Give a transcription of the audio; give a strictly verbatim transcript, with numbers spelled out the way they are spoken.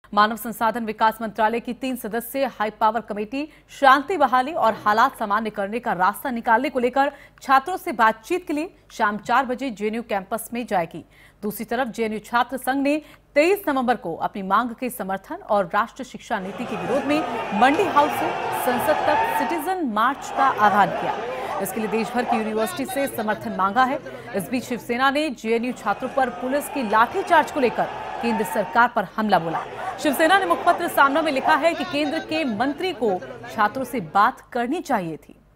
मानव संसाधन विकास मंत्रालय की तीन सदस्यीय हाई पावर कमेटी शांति बहाली और हालात सामान्य करने का रास्ता निकालने को लेकर छात्रों से बातचीत के लिए शाम चार बजे जेएनयू कैंपस में जाएगी। दूसरी तरफ जेएनयू छात्र संघ ने तेईस नवंबर को अपनी मांग के समर्थन और राष्ट्रीय शिक्षा नीति के विरोध में मंडी हाउस से संसद तक सिटीजन मार्च का आह्वान किया। इसके लिए देश भर की यूनिवर्सिटी से समर्थन मांगा है। इस बीच शिवसेना ने जेएनयू छात्रों पर पुलिस की लाठीचार्ज को लेकर केंद्र सरकार पर हमला बोला। शिवसेना ने मुखपत्र सामना में लिखा है कि केंद्र के मंत्री को छात्रों से बात करनी चाहिए थी।